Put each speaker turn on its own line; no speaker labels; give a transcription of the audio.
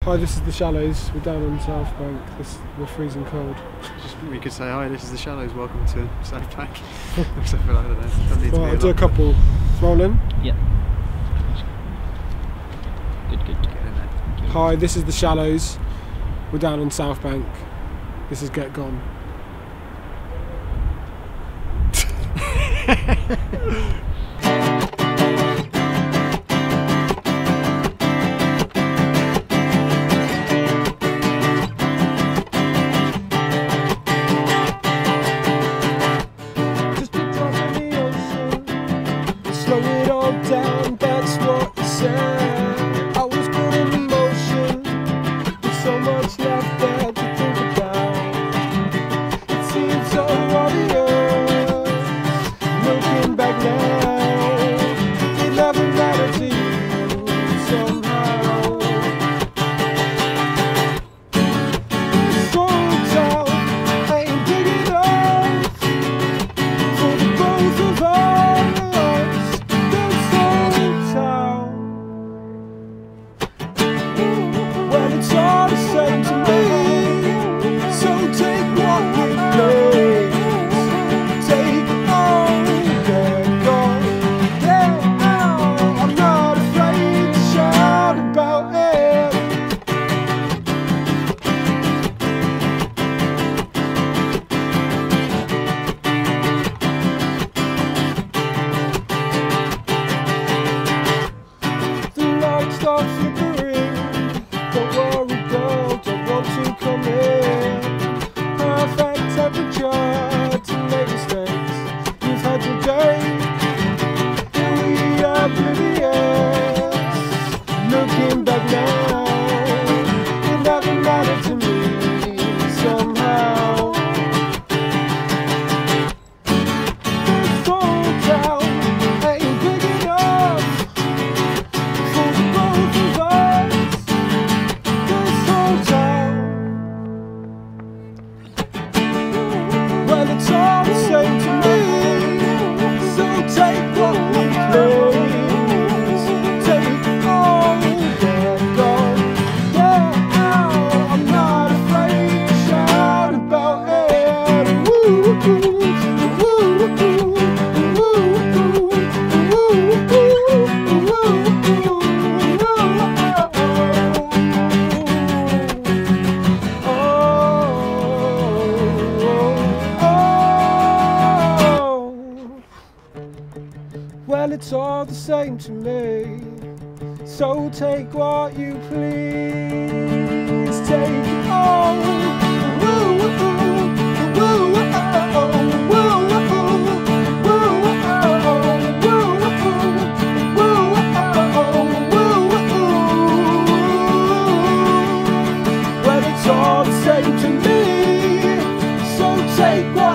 Hi, this is The Shallows. We're down on Southbank. We're freezing cold.
We could say, hi, this is The Shallows, welcome to Southbank. Or something like that. Don't need to
I'll do a couple. Rolling.
Yeah. Good.
Get in there.
Hi, this is The Shallows. We're down on Southbank. This is Get Gone. Slow it all down, that's what you said. I was put in motion, with so much left there to think about. It seems so obvious, looking back now. It never mattered to you somehow. Strong town ain't big enough for the both of us. Well, it's all the same to me, so take what we please. Take it all, get gone. Yeah, I'm not afraid to shout about it. The lights start flickering. Don't worry, girl, don't want to come in. Perfect temperature to make mistakes. You've had your day, and we are oblivious. Looking back now, it never mattered to me somehow. This whole town ain't big enough for the both of us. Well, it's all the same to me, so take what we please. Take it all, get gone. Yeah, I'm not afraid to shout about it. Woo, woo, woo, well, it's all the same to me, so take what you please. Take it all. Woo, woo, woo, woo, well, it's all the same to me, so take what